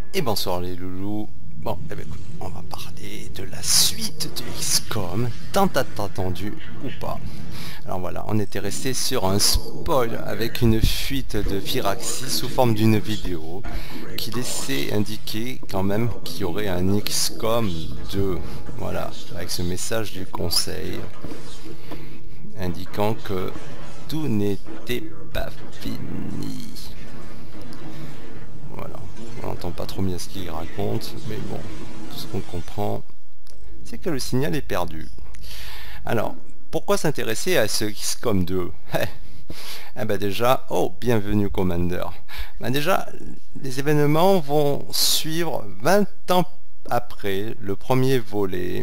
Et bonsoir les loulous. Bon, eh ben, écoute, on va parler de la suite de XCOM, tant attendu ou pas. Alors voilà, on était resté sur un spoil avec une fuite de Firaxis sous forme d'une vidéo qui laissait indiquer quand même qu'il y aurait un XCOM 2. Voilà, avec ce message du conseil indiquant que tout n'était pas fini. Voilà, on n'entend pas trop bien ce qu'il raconte, mais bon, tout ce qu'on comprend, c'est que le signal est perdu. Alors, pourquoi s'intéresser à ce XCOM 2? Eh ben déjà, oh, bienvenue Commander. Ben déjà, les événements vont suivre 20 ans après le premier volet.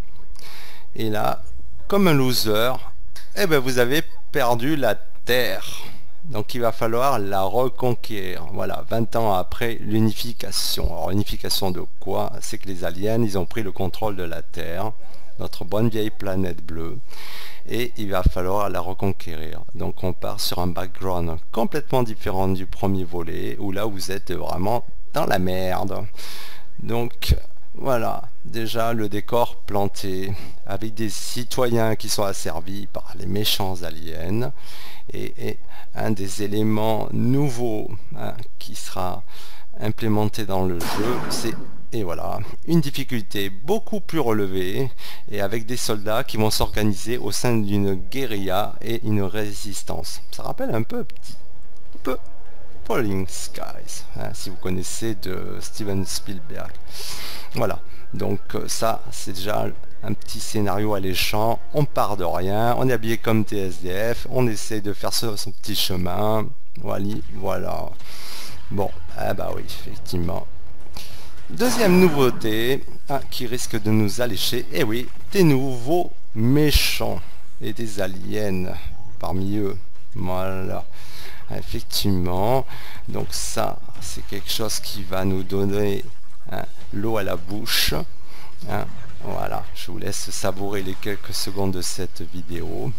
Et là, comme un loser, eh ben vous avez perdu la Terre. Donc il va falloir la reconquérir. Voilà, 20 ans après l'unification. Alors unification de quoi? C'est que les aliens, ils ont pris le contrôle de la Terre, notre bonne vieille planète bleue, et il va falloir la reconquérir. Donc on part sur un background complètement différent du premier volet, où là vous êtes vraiment dans la merde. Donc voilà, déjà le décor planté, avec des citoyens qui sont asservis par les méchants aliens, et un des éléments nouveaux qui sera implémenté dans le jeu, c'est voilà, une difficulté beaucoup plus relevée, et avec des soldats qui vont s'organiser au sein d'une guérilla et une résistance. Ça rappelle un petit peu Falling Skies, si vous connaissez de Steven Spielberg. Voilà, donc ça c'est déjà un petit scénario alléchant. On part de rien, on est habillé comme TSDF, on essaie de faire son petit chemin. Voilà. Bon, ah bah oui, effectivement. Deuxième nouveauté qui risque de nous allécher, et oui, des nouveaux méchants et des aliens parmi eux. Voilà. Effectivement, donc ça c'est quelque chose qui va nous donner l'eau à la bouche. Voilà, je vous laisse savourer les quelques secondes de cette vidéo.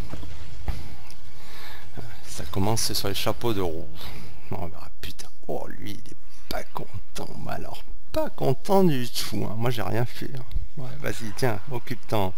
Ça commence sur les chapeaux de roue. On verra, putain, oh lui il est pas content, mais alors pas content du tout, moi j'ai rien fait. Ouais, vas-y, tiens, occupe-t'en.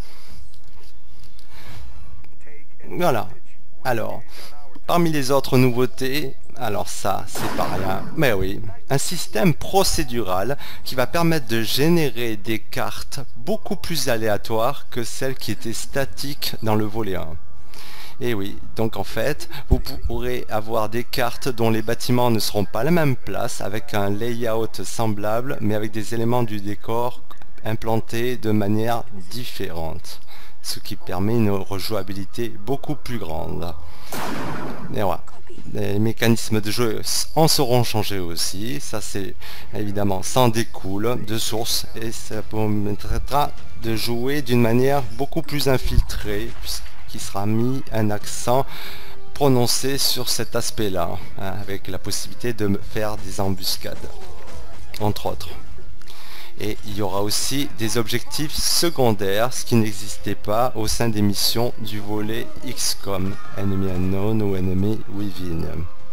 Voilà, alors parmi les autres nouveautés, alors ça, c'est pas rien, mais oui, un système procédural qui va permettre de générer des cartes beaucoup plus aléatoires que celles qui étaient statiques dans le volet 1. Et oui, donc en fait, vous pourrez avoir des cartes dont les bâtiments ne seront pas à la même place, avec un layout semblable, mais avec des éléments du décor implantés de manière différente, ce qui permet une rejouabilité beaucoup plus grande. Et voilà, les mécanismes de jeu en seront changés aussi, ça c'est évidemment sans découle de source, et ça permettra de jouer d'une manière beaucoup plus infiltrée, puisqu'il sera mis un accent prononcé sur cet aspect là, avec la possibilité de faire des embuscades, entre autres. Et il y aura aussi des objectifs secondaires, ce qui n'existait pas au sein des missions du volet XCOM, Enemy Unknown ou Enemy Within.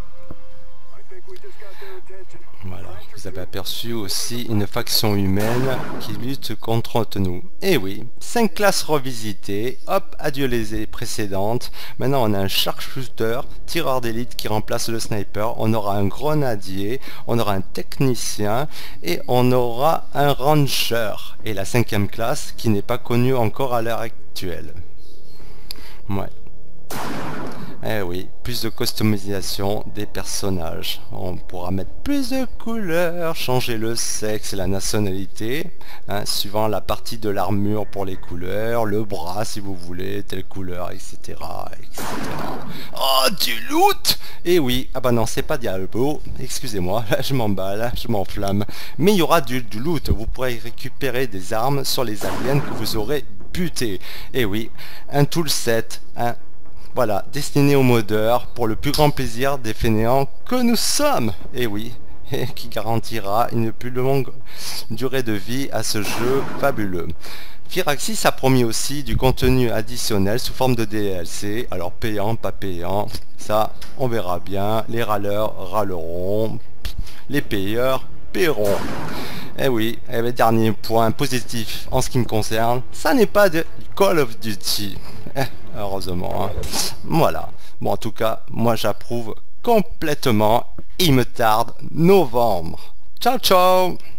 Voilà, vous avez aperçu aussi une faction humaine qui lutte contre nous. Et oui, 5 classes revisitées, hop, adieu les précédentes. Maintenant on a un sharpshooter, tireur d'élite qui remplace le sniper, on aura un grenadier, on aura un technicien et on aura un ranger. Et la 5e classe qui n'est pas connue encore à l'heure actuelle. Ouais. Eh oui, plus de customisation des personnages. On pourra mettre plus de couleurs, changer le sexe et la nationalité, suivant la partie de l'armure pour les couleurs, le bras si vous voulez, telle couleur, etc. etc. Oh, du loot! Eh oui, ah bah non, c'est pas Diablo, excusez-moi, là je m'emballe, je m'enflamme. Mais il y aura du loot, vous pourrez récupérer des armes sur les aliens que vous aurez butés. Eh oui, un toolset, voilà, destiné aux modeurs pour le plus grand plaisir des fainéants que nous sommes. Et oui, et qui garantira une plus longue durée de vie à ce jeu fabuleux. Firaxis a promis aussi du contenu additionnel sous forme de DLC, alors payant, pas payant, ça on verra bien, les râleurs râleront, les payeurs paieront. Eh oui, et le dernier point positif en ce qui me concerne, ça n'est pas de Call of Duty. Heureusement, hein. Voilà. Bon, en tout cas, moi j'approuve complètement. Il me tarde novembre. Ciao, ciao!